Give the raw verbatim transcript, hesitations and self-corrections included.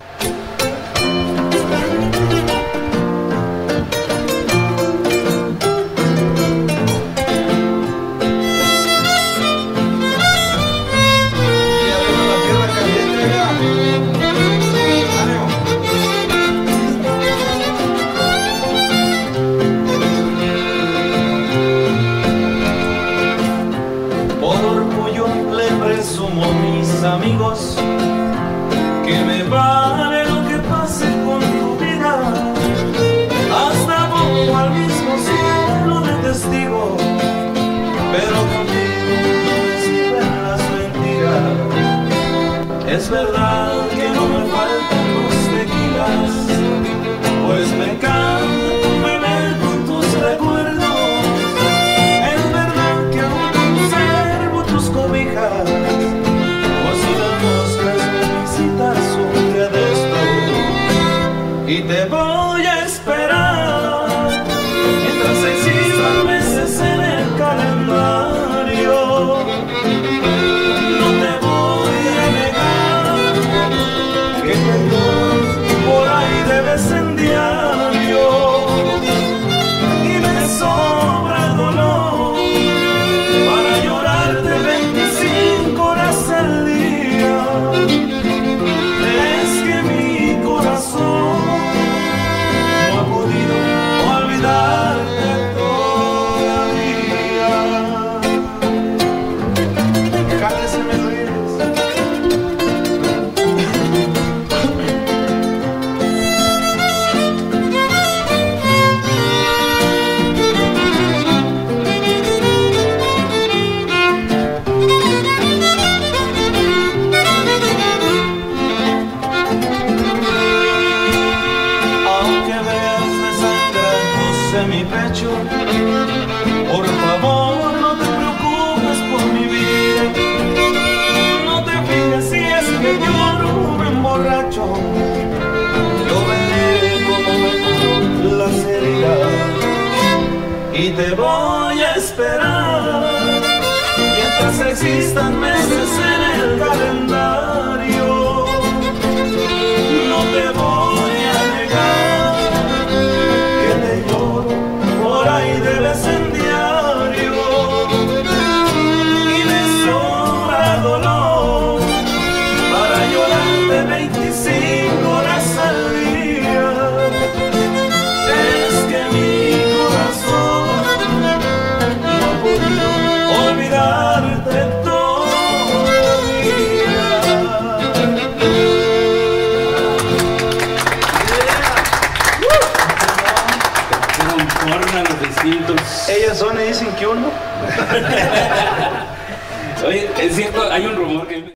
Amigos, que me vale lo que pase con tu vida, hasta pongo al mismo cielo de testigo, pero contigo no me sirven las mentiras. Es verdad que no me faltan los tequilas, pues me encanta beber con tus recuerdos. Es verdad que aún conservo tus cobijas, y te voy a esperar mientras existan meses en el calendario. No te voy a negar que tengo por ahí de vez en diario, y me sobra dolor para llorarte veinticinco horas al día. Es que mi corazón mi pecho, por favor no te preocupes por mi vida, no te fijes si es que lloro o me emborracho, yo veré cómo me curo las heridas y te voy a esperar mientras existan meses en el calendario. No te voy a negar que te lloro por ahí de vez en diario, y me sobra dolor para llorarte veinticinco horas al día. Es que mi corazón no ha podido olvidarte todavía. Los distintos. Ellas son y dicen que uno. Oye, es cierto, hay un rumor que